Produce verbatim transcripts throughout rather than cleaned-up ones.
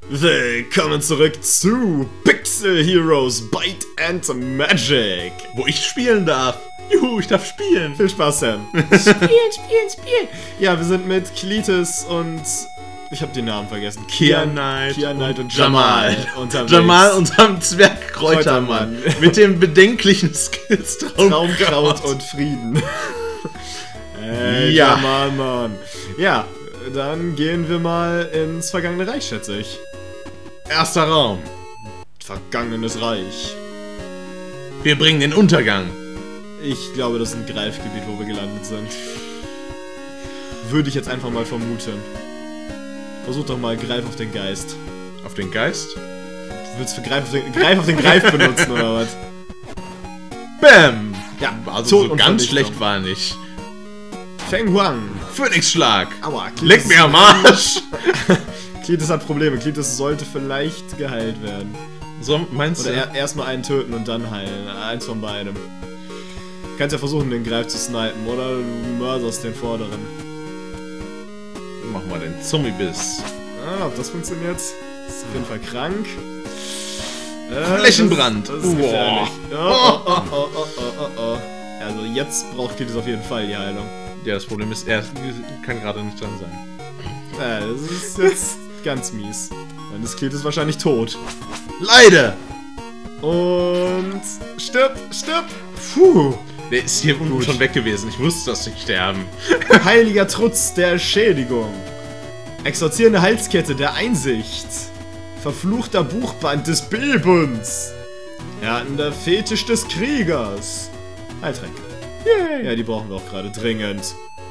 Willkommen zurück zu Pixel Heroes Bite and Magic, wo ich spielen darf. Juhu, ich darf spielen. Viel Spaß, Sam. Spielen, spielen, spielen. Ja, wir sind mit Cletus und... Ich habe den Namen vergessen. Kian Knight, Kian Knight und, und Jamal. Jamal, Jamal unserem Zwergkräutermann. Mit den bedenklichen Skills Traumkraut, Traumkraut und Frieden. äh, ja. Jamal, Mann. Ja, dann gehen wir mal ins vergangene Reich, schätze ich. Erster Raum. Vergangenes Reich. Wir bringen den Untergang. Ich glaube, das ist ein Greifgebiet, wo wir gelandet sind. Würde ich jetzt einfach mal vermuten. Versuch doch mal, greif auf den Geist. Auf den Geist? Du willst für Greif auf den, Greif, auf den Greif benutzen, oder was? Bam! Ja, also so ganz schlecht war nicht. Feng Huang. Phönixschlag. Aua, leck mir am Arsch! Cletus hat Probleme. Cletus sollte vielleicht geheilt werden. So, meinst oder du? Oder erstmal einen töten und dann heilen. Eins von beidem. Du kannst ja versuchen, den Greif zu snipen, oder du mörserst den vorderen. Mach mal den Zombie-Biss. Ah, ob das funktioniert? Das ist auf jeden Fall krank. Äh, Flächenbrand. Das, das ist gefährlich. Oh, oh, oh, oh, oh, oh, oh, oh. Also jetzt braucht Cletus auf jeden Fall die Heilung. Ja, das Problem ist, er kann gerade nicht dran sein. Ja, das ist jetzt ganz mies. Dann ist Cletus wahrscheinlich tot. Leide! Und... Stirb! Stirb! Puh! Der ist hier unten schon weg gewesen. Ich musste das nicht sterben. Heiliger Trutz der Schädigung. Exorzierende Halskette der Einsicht. Verfluchter Buchband des Bebens. Erdender Fetisch des Kriegers. Heiltränke. Yay. Ja, die brauchen wir auch gerade dringend.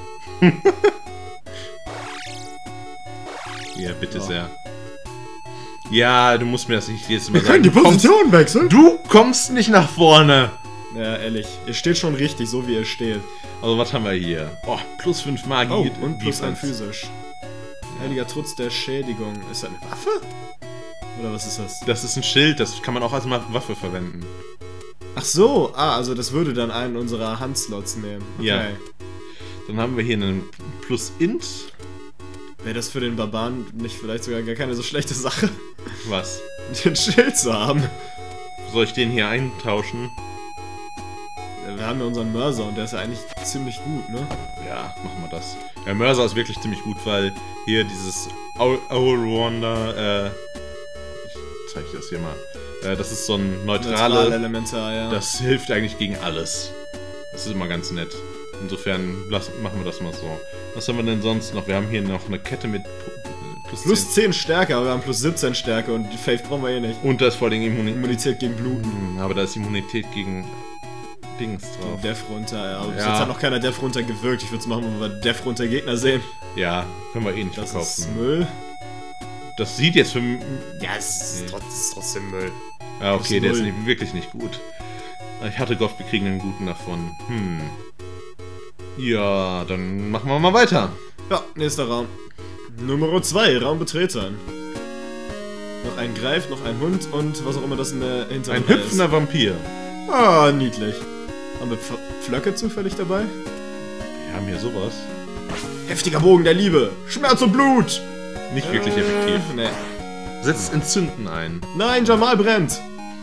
Ja, bitte oh. sehr. Ja, du musst mir das nicht jetzt mal sagen. Wir können die Position kommst, wechseln. Du kommst nicht nach vorne. Ja, ehrlich. Ihr steht schon richtig, so wie ihr steht. Also, was haben wir hier? Oh, plus fünf Magie. Oh, und plus ein physisch. Heiliger Trutz der Schädigung. Ist das eine Waffe? Oder was ist das? Das ist ein Schild, das kann man auch als Waffe verwenden. Ach so, ah, also das würde dann einen unserer Handslots nehmen. Okay. Ja. Dann haben wir hier einen plus Int. Wäre das für den Barbaren nicht vielleicht sogar gar keine so schlechte Sache? Was? Den Schild zu haben. Soll ich den hier eintauschen? Wir haben ja unseren Mörser und der ist ja eigentlich ziemlich gut, ne? Ja, machen wir das. Der Mörser ist wirklich ziemlich gut, weil hier dieses Allrounder, äh... ich zeige das hier mal. Äh, das ist so ein neutrale... Neutral Elementar, ja. Das hilft eigentlich gegen alles. Das ist immer ganz nett. Insofern lass, machen wir das mal so. Was haben wir denn sonst noch? Wir haben hier noch eine Kette mit plus, plus zehn Stärke, aber wir haben plus siebzehn Stärke und die Faith brauchen wir eh nicht. Und da ist vor allem Immuni Immunität gegen Bluten. Aber da ist Immunität gegen Dings drauf. Death runter, ja. Aber ja. Bis jetzt hat noch keiner Death runter gewirkt. Ich würde es machen, wenn wir Death runter Gegner sehen. Ja, können wir eh nicht das verkaufen. Das ist Müll. Das sieht jetzt für mich... Ja, es ist, nee. trotzdem, ist trotzdem Müll. Ja, okay, der ist nicht, wirklich nicht gut. Ich hatte gehofft, wir kriegen einen guten davon. Hm. Ja, dann machen wir mal weiter. Ja, nächster Raum. Nummer zwei, Raum betreten. Noch ein Greif, noch ein Hund und was auch immer das in der Hinterhand ist. Ein hüpfender Vampir. Ah, niedlich. Haben wir Pf Pflöcke zufällig dabei? Wir haben hier sowas. Heftiger Bogen der Liebe. Schmerz und Blut. Nicht wirklich äh, effektiv. Nee. Setzt Entzünden ein. Nein, Jamal brennt.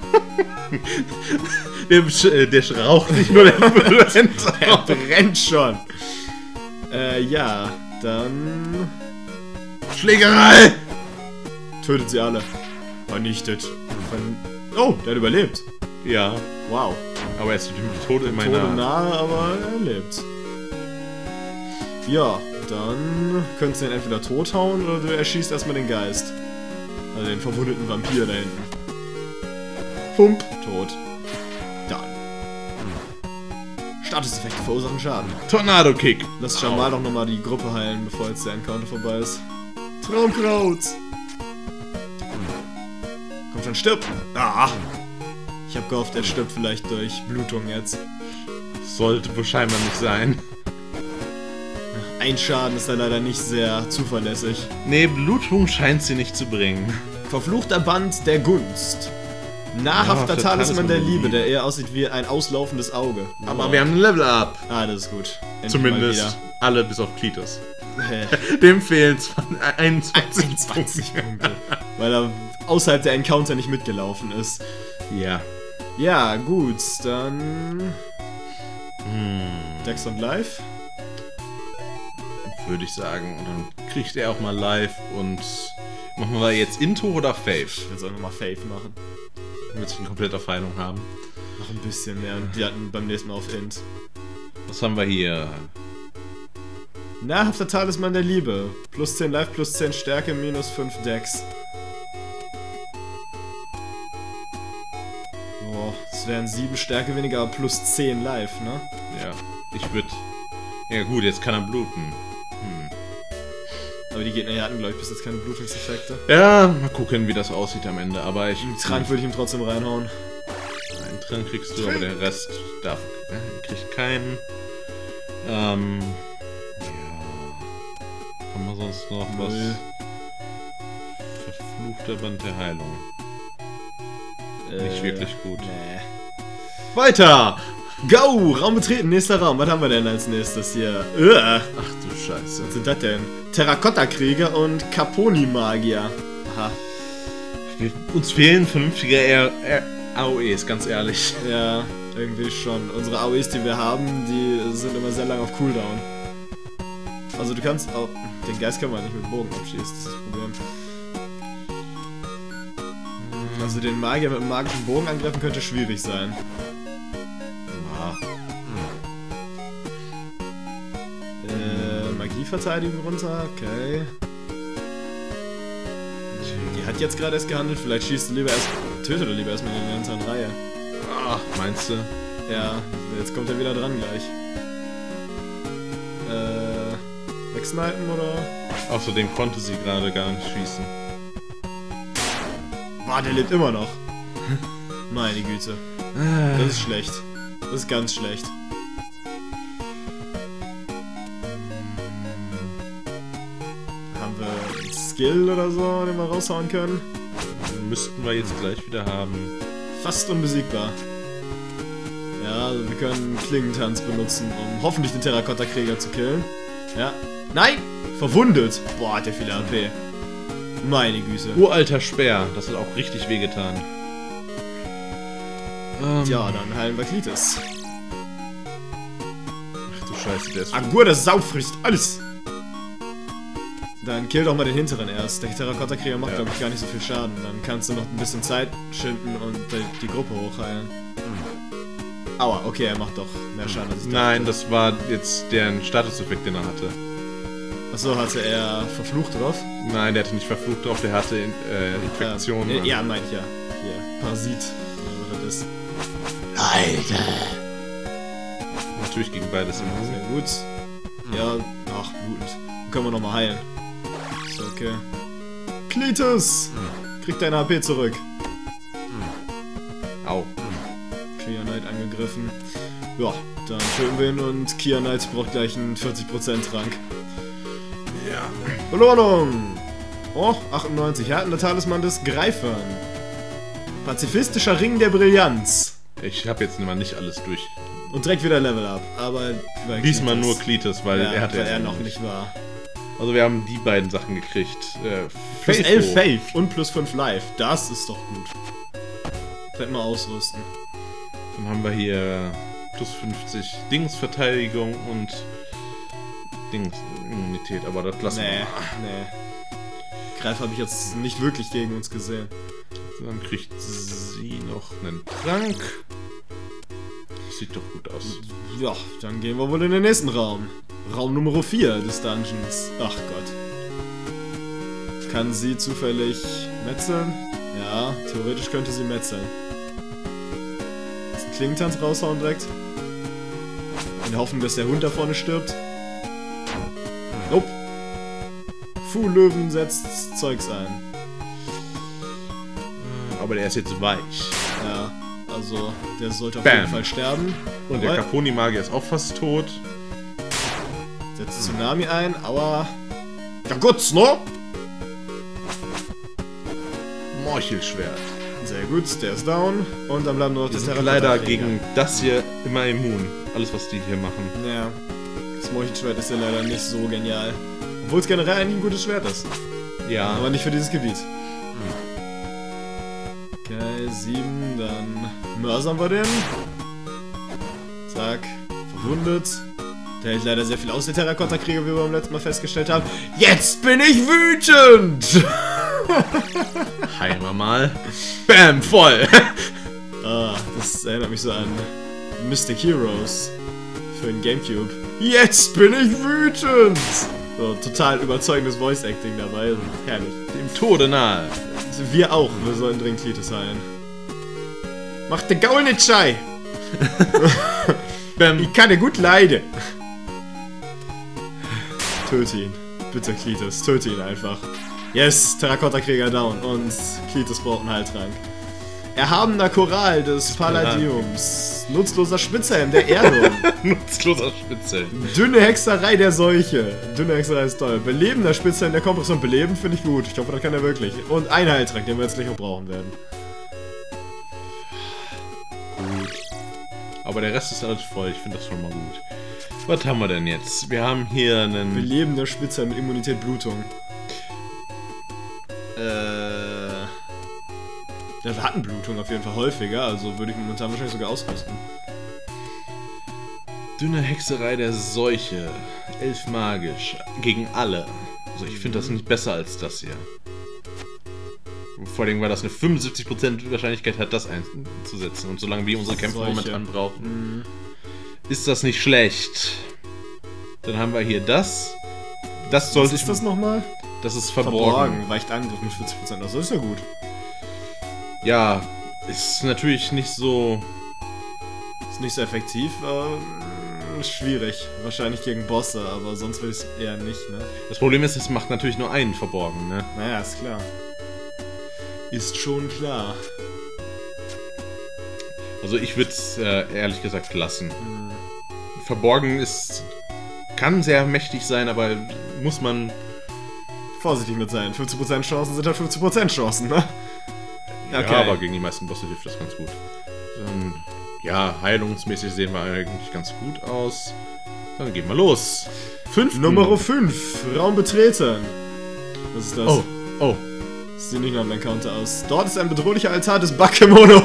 der, der raucht nicht nur, der brennt. Er brennt schon. Äh, ja, dann... Schlägerei! Tötet sie alle. Vernichtet. Oh, der hat überlebt. Ja. Wow. Aber er ist dem Tode in meiner... Tode nahe, aber er lebt. Ja, dann könntest du ihn entweder tothauen oder du erschießt erstmal den Geist. Also den verwundeten Vampir da hinten. Pump. Tot. Dann. Statuseffekte verursachen Schaden. Tornado-Kick. Lass Jamal doch nochmal die Gruppe heilen, bevor jetzt der Encounter vorbei ist. Traumkraut. Komm schon, stirb. Ah. Ich hab gehofft, er stirbt vielleicht durch Blutung jetzt. Sollte wohl scheinbar nicht sein. Ein Schaden ist da leider nicht sehr zuverlässig. Nee, Blutung scheint sie nicht zu bringen. Verfluchter Band der Gunst. Nahrhafter ja, Talisman der Liebe, der eher aussieht wie ein auslaufendes Auge. Aber wow. Wir haben ein Level-Up. Ah, das ist gut. Endlich zumindest alle bis auf Cletus. Dem fehlen einundzwanzig, einundzwanzig Punkte. Weil er außerhalb der Encounter nicht mitgelaufen ist. Ja. Ja, gut, dann... Hm. Dex und Live? Würde ich sagen. Und dann kriegt er auch mal Live und... Machen wir jetzt Into oder Faith? Ich will es auch nochmal Faith machen. Damit ich eine komplette Heilung haben. Noch ein bisschen mehr und die hatten beim nächsten Mal auf Int. Was haben wir hier? Nahrhafter Talisman der Liebe. Plus zehn Life, plus zehn Stärke, minus fünf Dex. Boah, das wären sieben Stärke weniger, aber plus zehn Life, ne? Ja, ich würde... Ja gut, jetzt kann er bluten. Hm. Aber die Gegner hier hatten, glaube ich, bis jetzt keine Blutungseffekte. Ja, mal gucken, wie das aussieht am Ende, aber ich... Einen Trank würde ich ihm trotzdem reinhauen. Einen Trank kriegst du, aber den Rest darf... Äh, kriegt keinen. Ähm... Ja... Haben wir sonst noch was? Null. Verfluchter Band der Heilung. Äh, Nicht wirklich gut. Nee. Weiter! Go! Raum betreten, nächster Raum. Was haben wir denn als nächstes hier? Uah. Ach du Scheiße. Was sind das denn? Terrakotta-Krieger und Caponi-Magier. Aha. Wir, uns fehlen vernünftige R A O Es, ganz ehrlich. Ja, irgendwie schon. Unsere A O Es, die wir haben, die sind immer sehr lange auf Cooldown. Also du kannst auch... Den Geist kann man nicht mit Bogen abschießen, das ist das Problem. Also den Magier mit einem magischen Bogen angreifen könnte schwierig sein. Äh, Magieverteidigung runter, okay. Die hat jetzt gerade erst gehandelt, vielleicht schießt du lieber erst... Tötet er lieber erstmal in der hinteren Reihe. Ach, meinst du? Ja, jetzt kommt er wieder dran gleich. Äh... Wegsnipen oder? Außerdem konnte sie gerade gar nicht schießen. Boah, der lebt immer noch. Meine Güte. Das ist schlecht. Das ist ganz schlecht. Haben wir einen Skill oder so, den wir raushauen können? Den müssten wir jetzt gleich wieder haben. Fast unbesiegbar. Ja, also wir können Klingentanz benutzen, um hoffentlich den Terrakotta-Krieger zu killen. Ja. Nein! Verwundet! Boah, hat der viele A P. Meine Güte. Uralter Speer, das hat auch richtig wehgetan. Ähm. Ja, dann heilen wir Klitis. Ach du Scheiße, der ist... Agur, das Sau frisst alles! Dann kill doch mal den hinteren erst. Der Terrakotta-Krieger macht, ja. glaube ich, gar nicht so viel Schaden. Dann kannst du noch ein bisschen Zeit schinden und die, die Gruppe hochheilen. Hm. Aua, okay, er macht doch mehr Schaden als ich dachte. Nein, das war jetzt der Statuseffekt, den er hatte. Achso, hatte er verflucht drauf? Nein, der hatte nicht verflucht drauf, der hatte äh, Infektion. Ja, ja meine ich ja. Hier, Parasit. Ja, was das ist. Alter! Natürlich gegen beides immer. Sehr gut. Ja, ach, blutend. Dann können wir nochmal heilen. Ist okay. Klitis! Krieg deine H P zurück. Au. Kia Knight angegriffen. Ja, dann töten wir ihn und Kia Knight braucht gleich einen vierzig Prozent Trank. Ja. Belohnung! Oh, achtundneunzig. Er hat einen Talisman des Greifern. Pazifistischer Ring der Brillanz. Ich habe jetzt mal nicht alles durch. Und direkt wieder Level Up, aber... Diesmal nur Klitis, weil ja, er hatte weil ja er noch nicht war. Also wir haben die beiden Sachen gekriegt. Äh, plus elf Faith und plus fünf Life. Das ist doch gut. Vielleicht mal ausrüsten. Dann haben wir hier plus fünfzig Dingsverteidigung und Dings Immunität, aber das lassen nee, wir mal. Nee. Greif habe ich jetzt nicht wirklich gegen uns gesehen. Dann kriegt sie noch einen Trank. Sieht doch gut aus. Ja, dann gehen wir wohl in den nächsten Raum. Raum Nummer vier des Dungeons. Ach Gott. Kann sie zufällig metzeln? Ja, theoretisch könnte sie metzeln. Jetzt einen Klingentanz raushauen direkt. In der Hoffnung, dass der Hund da vorne stirbt. Nope. Fuhl-Löwen setzt Zeugs ein. Aber der ist jetzt weich. Ja, also der sollte auf Bam. jeden Fall sterben. Und der Caponi-Magier ist auch fast tot. Setzt Tsunami ein, aber... Ja gut, ne? Morchelschwert. Sehr gut, der ist down. Und dann bleiben nur noch Die das sind leider gegen das hier immer immun. Alles, was die hier machen. Ja, das Morchelschwert ist ja leider nicht so genial. Obwohl es generell eigentlich ein gutes Schwert ist. Ja. Aber nicht für dieses Gebiet. Okay, sieben, dann mörsern wir den. Zack, verwundet. Der hält leider sehr viel aus, der Terrakotta-Krieger, wie wir beim letzten Mal festgestellt haben. Jetzt bin ich wütend! Heilen wir mal. Bam, voll! Ah, das erinnert mich so an Mystic Heroes für den Gamecube. Jetzt bin ich wütend! So, total überzeugendes Voice-Acting dabei. Also, herrlich. Dem Tode nahe. Also wir auch, wir sollen dringend Klitus heilen. Mach den Gaul nicht schei! Ich kann dir gut leiden. Töte ihn. Bitte, Klitus, töte ihn einfach. Yes, Terrakotta-Krieger down. Und Klitus braucht einen Heiltrank. Erhabener Choral des Palladiums. Nutzloser Spitzhelm der Erdung. Nutzloser Spitzhelm. Dünne Hexerei der Seuche. Dünne Hexerei ist toll. Belebender Spitzhelm der Kompression. Beleben finde ich gut. Ich hoffe, das kann er wirklich. Und ein Heiltrank, den wir jetzt gleich noch brauchen werden. Gut. Aber der Rest ist alles voll. Ich finde das schon mal gut. Was haben wir denn jetzt? Wir haben hier einen... Belebender Spitzhelm mit Immunität Blutung. Äh... Ja, wir hatten Blutung auf jeden Fall häufiger, also würde ich momentan wahrscheinlich sogar ausrüsten. Dünne Hexerei der Seuche. Elf magisch. Gegen alle. Also ich finde das nicht besser als das hier. Vor allem, weil das eine fünfundsiebzig Prozent Wahrscheinlichkeit hat, das einzusetzen. Und solange wir unsere Kämpfer Seuche. momentan brauchen, mhm. ist das nicht schlecht. Dann haben wir hier das. Das sollte Was ist ich... das nochmal? Das ist verborgen. Verborgen. Weicht Angriff mit vierzig Prozent aus. Das ist ja gut. Ja, ist natürlich nicht so... Ist nicht so effektiv, äh, schwierig. Wahrscheinlich gegen Bosse, aber sonst will ich es eher nicht, ne? Das Problem ist, es macht natürlich nur einen verborgen, ne? Naja, ist klar. Ist schon klar. Also ich würde es äh, ehrlich gesagt lassen. Hm. Verborgen ist... kann sehr mächtig sein, aber muss man... vorsichtig mit sein. fünfzig Prozent Chancen sind halt fünfzig Prozent Chancen, ne? Okay. Ja, aber gegen die meisten Bosse hilft das ganz gut. Dann, ja, heilungsmäßig sehen wir eigentlich ganz gut aus. Dann gehen wir los. Fünf. Nummer fünf. Raum betreten. Was ist das? Oh, oh. Das sieht nicht nach einem Encounter aus. Dort ist ein bedrohlicher Altar des Bakemono.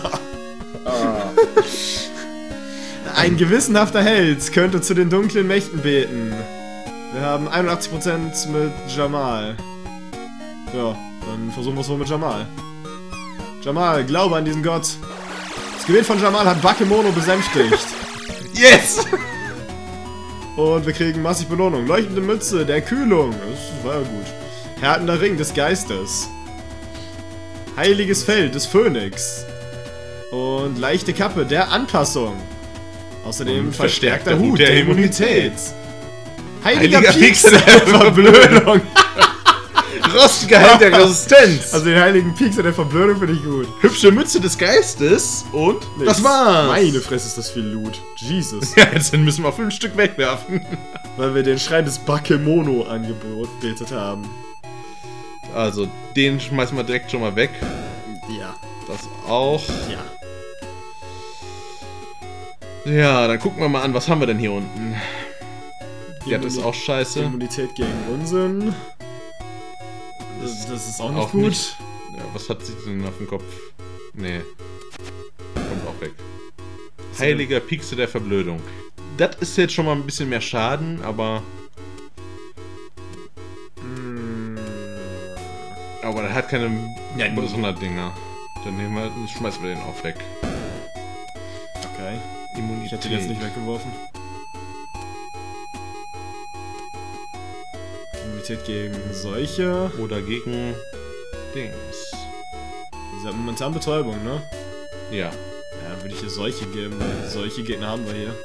Ein gewissenhafter Held könnte zu den dunklen Mächten beten. Wir haben einundachtzig Prozent mit Jamal. Ja, dann versuchen wir es wohl mit Jamal. Jamal, glaube an diesen Gott. Das Gebet von Jamal hat Bakemono besänftigt. Yes! Und wir kriegen massig Belohnung. Leuchtende Mütze der Kühlung. Das war ja gut. Härtender Ring des Geistes. Heiliges Feld des Phönix. Und leichte Kappe der Anpassung. Außerdem Und verstärkter verstärkter Hut der der Immunität. Immunität. Heiliger, Heiliger Piekser Piekser der Verblödung. Rostiger Held der Resistenz. Also den heiligen Piekser der Verblödung finde ich gut. Hübsche Mütze des Geistes und Nee, das war's. Meine Fresse, ist das viel Loot. Jesus. Ja, jetzt müssen wir fünf Stück wegwerfen. Weil wir den Schrein des Bakemono angebetet haben. Also, den schmeißen wir direkt schon mal weg. Ja. Das auch. Ja. Ja, dann gucken wir mal an, was haben wir denn hier unten? Ja, das ist Immuni- auch scheiße. Immunität gegen Unsinn. Das, das ist auch nicht Auch gut. nicht. Ja, was hat sie denn auf dem Kopf? Nee. Kommt auch weg. Heiliger Piekse der Verblödung. Das ist jetzt schon mal ein bisschen mehr Schaden, aber... Mm. Aber er hat keine besonderen Dinger. Dann nehmen wir, schmeißen wir den auch weg. Okay. Immunität. Ich hätte den jetzt nicht weggeworfen. Immunität gegen Seuche. Oder gegen... Dings. Sie hat momentan Betäubung, ne? Ja. Ja, würde ich hier Seuche geben, weil solche Gegner haben wir hier.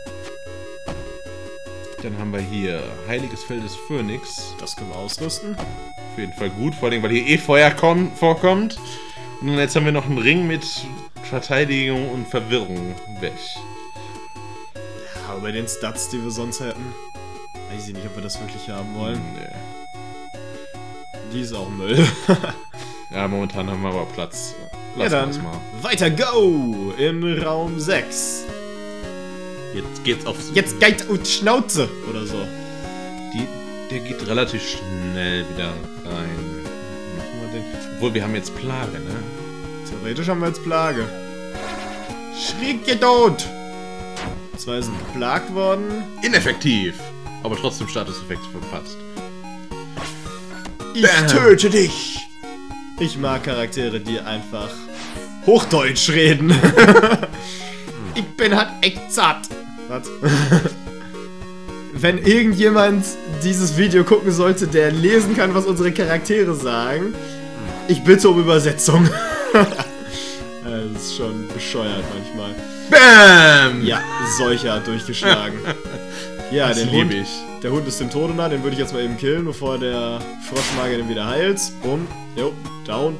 Dann haben wir hier Heiliges Feld des Phönix. Das können wir ausrüsten. Auf jeden Fall gut, vor allem, weil hier eh Feuer komm, vorkommt. Und dann jetzt haben wir noch einen Ring mit Verteidigung und Verwirrung weg. Ja, aber bei den Stats, die wir sonst hätten, weiß ich nicht, ob wir das wirklich haben wollen. Nee. Die ist auch Müll. Ja, momentan haben wir aber Platz. Ja, Lassen dann wir's mal. weiter go in Raum sechs. Jetzt geht's auf... Jetzt geht und Schnauze oder so. Die Der geht relativ schnell wieder rein. Machen wir den? Obwohl, wir haben jetzt Plage, ne? Theoretisch haben wir jetzt Plage. Schrieg ihr tot! Zwei sind geplagt worden. Ineffektiv! Aber trotzdem Statuseffekt verpasst. Ich Bam. töte dich! Ich mag Charaktere, die einfach Hochdeutsch reden. Ich bin halt echt satt. Was? Wenn irgendjemand dieses Video gucken sollte, der lesen kann, was unsere Charaktere sagen, ich bitte um Übersetzung. Das ist schon bescheuert manchmal. Bam! Ja, solcher hat durchgeschlagen. Ja, das den liebe Hund, ich. Der Hund ist dem Tode nah, den würde ich jetzt mal eben killen, bevor der Frostmagier den wieder heilt. Bumm, jo, down.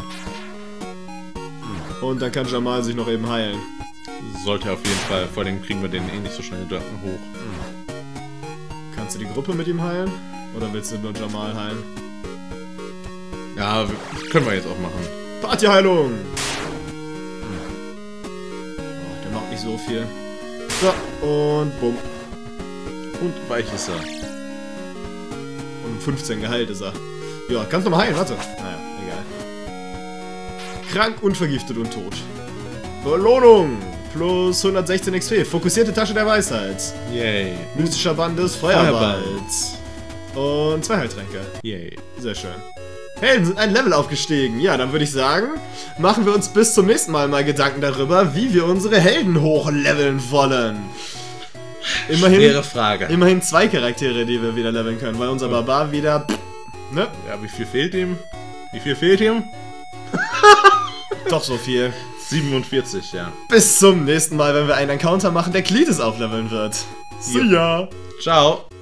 Und dann kann Jamal sich noch eben heilen. Sollte auf jeden Fall, vor allem kriegen wir den eh nicht so schnell da hoch. Kannst du die Gruppe mit ihm heilen? Oder willst du nur Jamal heilen? Ja, können wir jetzt auch machen. Partyheilung! Oh, der macht nicht so viel. So, und bumm. Und weich ist er. Und um fünfzehn geheilt ist er. Ja, kannst du mal heilen, warte. Naja, egal. Krank, unvergiftet und tot. Belohnung! Plus hundertsechzehn X P. Fokussierte Tasche der Weisheit. Yay. Mystischer Band des Feuerballs. Und zwei Heiltränke. Yay. Sehr schön. Helden sind ein Level aufgestiegen. Ja, dann würde ich sagen, machen wir uns bis zum nächsten Mal mal Gedanken darüber, wie wir unsere Helden hochleveln wollen. Immerhin, Schwere Frage. Immerhin zwei Charaktere, die wir wieder leveln können, weil unser Barbar wieder... Ne? Ja, wie viel fehlt ihm? Wie viel fehlt ihm? Doch so viel. siebenundvierzig, ja. Bis zum nächsten Mal, wenn wir einen Encounter machen, der Cletus aufleveln wird. See ya! Ciao!